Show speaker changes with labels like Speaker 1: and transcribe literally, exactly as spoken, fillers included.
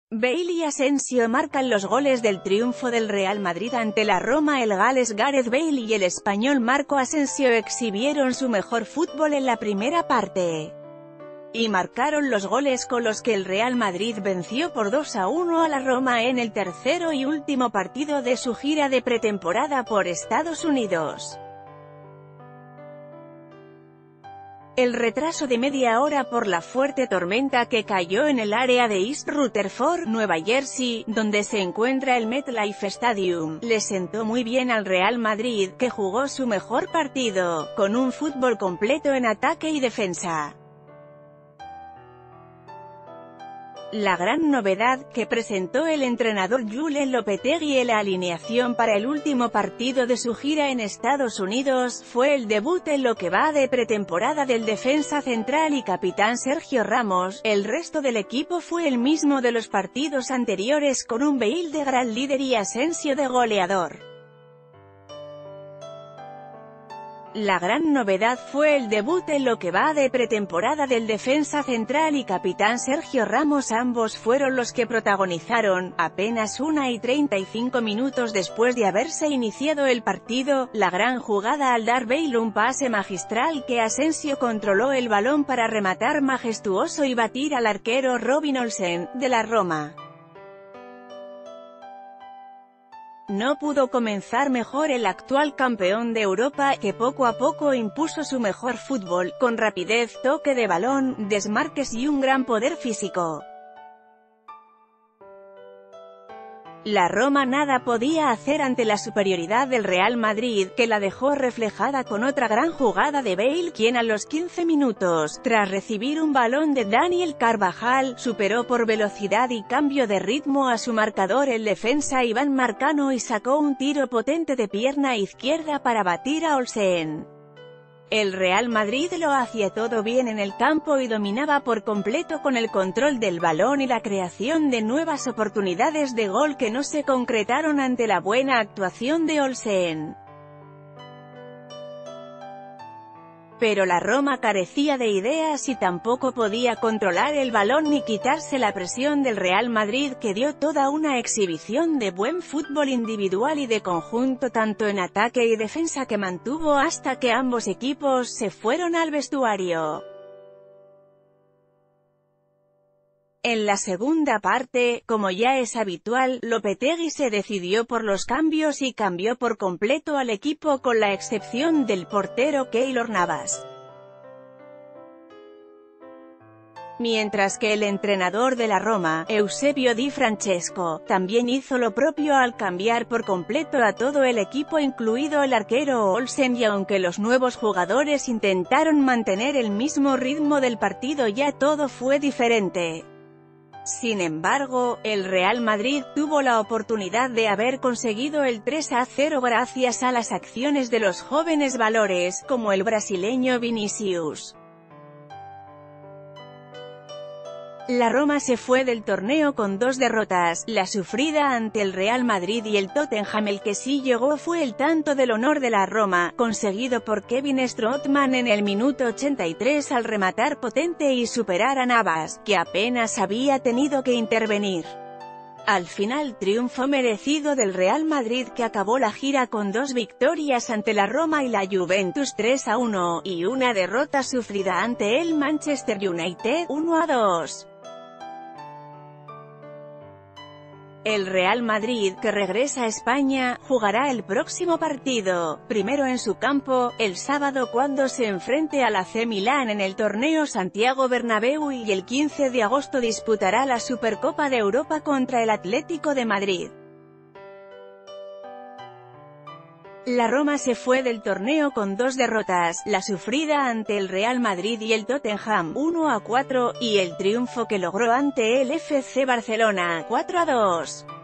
Speaker 1: Bale y Asensio marcan los goles del triunfo del Real Madrid ante la Roma. El galés Gareth Bale y el español Marco Asensio exhibieron su mejor fútbol en la primera parte y marcaron los goles con los que el Real Madrid venció por dos a uno a la Roma en el tercero y último partido de su gira de pretemporada por Estados Unidos. El retraso de media hora por la fuerte tormenta que cayó en el área de East Rutherford, Nueva Jersey, donde se encuentra el MetLife Stadium, le sentó muy bien al Real Madrid, que jugó su mejor partido, con un fútbol completo en ataque y defensa. La gran novedad que presentó el entrenador Julen Lopetegui en la alineación para el último partido de su gira en Estados Unidos, fue el debut en lo que va de pretemporada del defensa central y capitán Sergio Ramos. El resto del equipo fue el mismo de los partidos anteriores, con un Bale de gran líder y Asensio de goleador. La gran novedad fue el debut en lo que va de pretemporada del defensa central y capitán Sergio Ramos. Ambos fueron los que protagonizaron, apenas una y treinta y cinco minutos después de haberse iniciado el partido, la gran jugada al dar Bale un pase magistral que Asensio controló el balón para rematar majestuoso y batir al arquero Robin Olsen, de la Roma. No pudo comenzar mejor el actual campeón de Europa, que poco a poco impuso su mejor fútbol, con rapidez, toque de balón, desmarques y un gran poder físico. La Roma nada podía hacer ante la superioridad del Real Madrid, que la dejó reflejada con otra gran jugada de Bale, quien a los quince minutos, tras recibir un balón de Daniel Carvajal, superó por velocidad y cambio de ritmo a su marcador el defensa Iván Marcano y sacó un tiro potente de pierna izquierda para batir a Olsen. El Real Madrid lo hacía todo bien en el campo y dominaba por completo con el control del balón y la creación de nuevas oportunidades de gol que no se concretaron ante la buena actuación de Olsen. Pero la Roma carecía de ideas y tampoco podía controlar el balón ni quitarse la presión del Real Madrid, que dio toda una exhibición de buen fútbol individual y de conjunto tanto en ataque y defensa que mantuvo hasta que ambos equipos se fueron al vestuario. En la segunda parte, como ya es habitual, Lopetegui se decidió por los cambios y cambió por completo al equipo con la excepción del portero Keylor Navas. Mientras que el entrenador de la Roma, Eusebio Di Francesco, también hizo lo propio al cambiar por completo a todo el equipo incluido el arquero Olsen, y aunque los nuevos jugadores intentaron mantener el mismo ritmo del partido, ya todo fue diferente. Sin embargo, el Real Madrid tuvo la oportunidad de haber conseguido el tres a cero gracias a las acciones de los jóvenes valores, como el brasileño Vinicius. La Roma se fue del torneo con dos derrotas, la sufrida ante el Real Madrid y el Tottenham. El que sí llegó fue el tanto del honor de la Roma, conseguido por Kevin Strootman en el minuto ochenta y tres al rematar potente y superar a Navas, que apenas había tenido que intervenir. Al final, triunfo merecido del Real Madrid, que acabó la gira con dos victorias ante la Roma y la Juventus tres a uno, y una derrota sufrida ante el Manchester United uno a dos. El Real Madrid, que regresa a España, jugará el próximo partido, primero en su campo, el sábado cuando se enfrente al A C Milán en el torneo Santiago Bernabéu, y el quince de agosto disputará la Supercopa de Europa contra el Atlético de Madrid. La Roma se fue del torneo con dos derrotas, la sufrida ante el Real Madrid y el Tottenham uno a cuatro, y el triunfo que logró ante el F C Barcelona cuatro a dos.